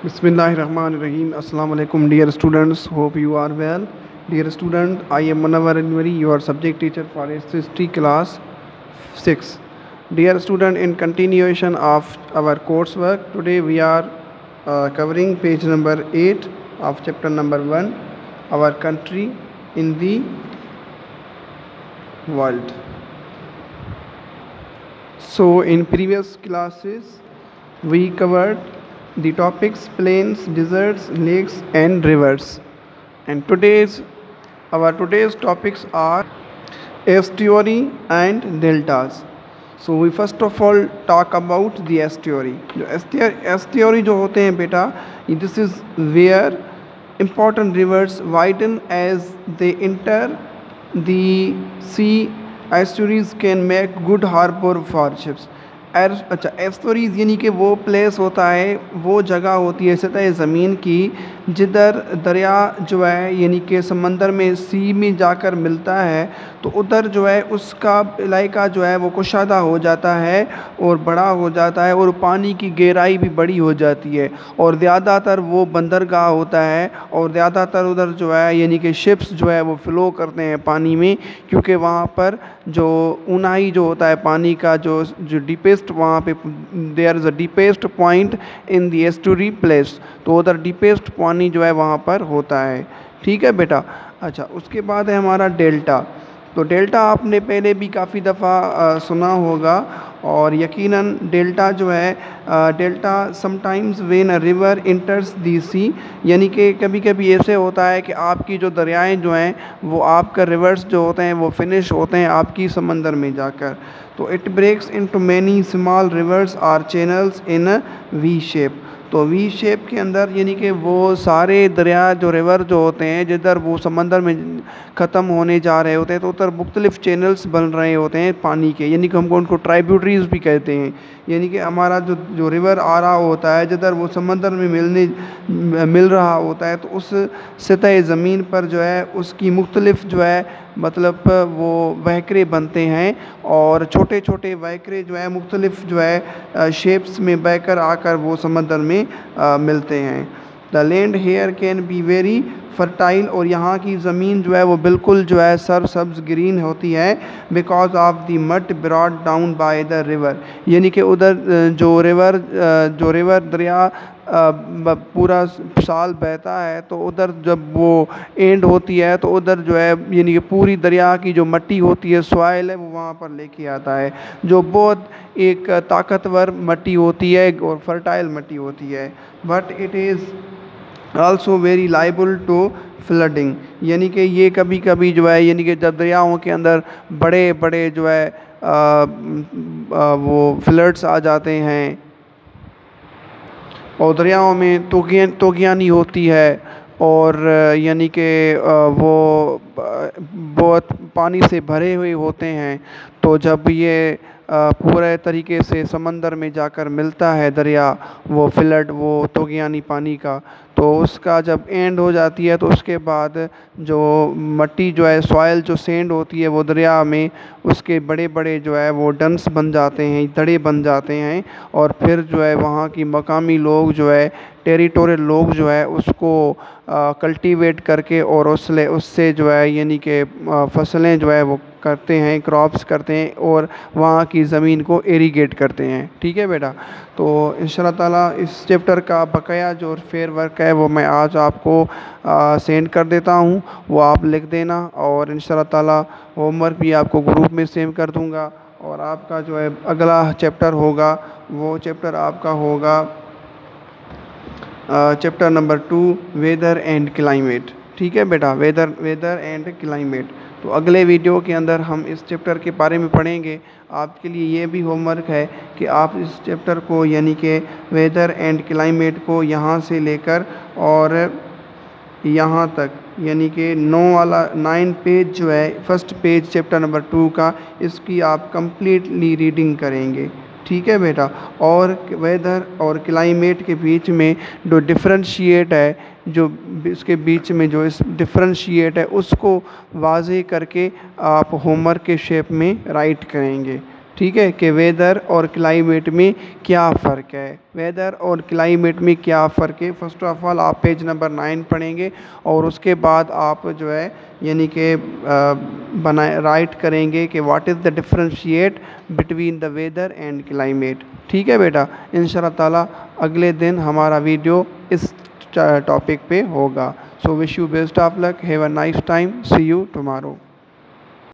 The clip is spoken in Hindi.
Bismillahirrahmanirrahim. Assalamu alaikum, dear students. Hope you are well. Dear student, I am Munawwar Anwari, your subject teacher for history class 6. Dear student, in continuation of our coursework, today we are covering page number 8 of chapter number 1, our country in the world. So in previous classes, we covered the topics plains, deserts, lakes and rivers, and our today's topics are estuary and deltas. So we first of all talk about the estuary. Estuary जो होते हैं बेटा, this is where important rivers widen as they enter the sea. Estuaries can make good harbor for ships. अच्छा, एस्टोरीज यानी कि वो प्लेस होता है, वो जगह होती है सतह ज़मीन की जिधर दरिया जो है यानी कि समंदर में सी में जाकर मिलता है, तो उधर जो है उसका इलाका जो है वो कुशादा हो जाता है और बड़ा हो जाता है और पानी की गहराई भी बड़ी हो जाती है और ज़्यादातर वो बंदरगाह होता है और ज़्यादातर उधर जो है यानी कि शिप्स जो है वो फ़्लो करते हैं पानी में, क्योंकि वहाँ पर जो ऊंचाई जो होता है पानी का जो डीपेस्ट वहाँ पे there is a deepest point in the estuary place, तो उधर डीपेस्ट पानी जो है वहाँ पर होता है। ठीक है बेटा। अच्छा, उसके बाद है हमारा डेल्टा। तो डेल्टा आपने पहले भी काफ़ी दफ़ा सुना होगा और यकीनन डेल्टा जो है delta sometimes when a river enters the sea, यानी कि कभी कभी ऐसे होता है कि आपकी जो दरियाएं जो हैं वो आपका रिवर्स जो होते हैं वो फिनिश होते हैं आपकी समंदर में जाकर। तो it breaks into many small rivers or channels in V shape. तो वी शेप के अंदर यानी कि वो सारे दरिया जो रिवर जो होते हैं जिधर वो समंदर में ख़त्म होने जा रहे होते हैं, तो उधर मुख्तलिफ़ चैनल्स बन रहे होते हैं पानी के, यानी कि हमको उनको ट्राइब्यूटरीज भी कहते हैं। यानी कि हमारा जो रिवर आ रहा होता है जिधर वो समंदर में मिल रहा होता है, तो उस सतह ज़मीन पर जो है उसकी मुख्तलिफ़ जो है मतलब वो वहकरे बनते हैं और छोटे छोटे वहकरे जो है मुख्तलिफ़ जो है शेप्स में बहकर आकर वो समंदर में मिलते हैं। The land here can be very fertile, और यहाँ की ज़मीन जो है वो बिल्कुल जो है सरसब्ज़ ग्रीन होती है because of the mud brought down by the river. यानी कि उधर जो रिवर दरिया पूरा साल बहता है, तो उधर जब वो एंड होती है तो उधर जो है यानी कि पूरी दरिया की जो मिट्टी होती है सॉइल है वो वहाँ पर लेके आता है, जो बहुत एक ताकतवर मिट्टी होती है और फर्टाइल मिट्टी होती है। But it is also very liable to flooding, यानी कि ये कभी कभी जो है यानी कि जब दरियाओं के अंदर बड़े बड़े जो है वो फ्लड्स आ जाते हैं और दरियाओं में तूफ़ानी होती है और यानी कि वो बहुत पानी से भरे हुए होते हैं, तो जब ये पूरे तरीके से समंदर में जाकर मिलता है दरिया वो फ्लड वो तूफ़ानी पानी का, तो उसका जब एंड हो जाती है तो उसके बाद जो मिट्टी जो है सॉइल जो सैंड होती है वो दरिया में उसके बड़े बड़े जो है वो डंस बन जाते हैं, दड़े बन जाते हैं, और फिर जो है वहाँ की मकामी लोग जो है टेरिटोरियल लोग जो है उसको कल्टीवेट करके और उससे जो है यानी कि फसलें जो है वो करते हैं, क्रॉप्स करते हैं और वहाँ की ज़मीन को इरीगेट करते हैं। ठीक है बेटा। तो इंशाल्लाह ताला इस चैप्टर का बकाया जो फेयर वर्क है वो मैं आज आपको सेंड कर देता हूँ, वो आप लिख देना और इंशाल्लाह ताला होमवर्क भी आपको ग्रुप में सेंड कर दूँगा। और आपका जो है अगला चैप्टर होगा वो चैप्टर आपका होगा chapter number 2 weather and climate. ठीक है बेटा, वेदर एंड क्लाइमेट। तो अगले वीडियो के अंदर हम इस चैप्टर के बारे में पढ़ेंगे। आपके लिए ये भी होमवर्क है कि आप इस चैप्टर को यानी कि वेदर एंड क्लाइमेट को यहाँ से लेकर और यहाँ तक यानी कि 9 पेज जो है फर्स्ट पेज चैप्टर नंबर 2 का, इसकी आप कंप्लीटली रीडिंग करेंगे। ठीक है बेटा। और वेदर और क्लाइमेट के बीच में जो डिफरेंशिएट है, जो इसके बीच में जो इस डिफरेंशिएट है उसको वाज़ेह करके आप होमवर्क के शेप में राइट करेंगे। ठीक है, कि वेदर और क्लाइमेट में क्या फ़र्क है, वेदर और क्लाइमेट में क्या फ़र्क है। फर्स्ट ऑफ ऑल आप पेज नंबर 9 पढ़ेंगे और उसके बाद आप जो है यानी कि बनाए राइट करेंगे कि what is the differentiate between the weather and climate. ठीक है बेटा, इंशाल्लाह ताला अगले दिन हमारा वीडियो इस टॉपिक पे होगा। So wish you best of luck, have a nice time, see you tomorrow.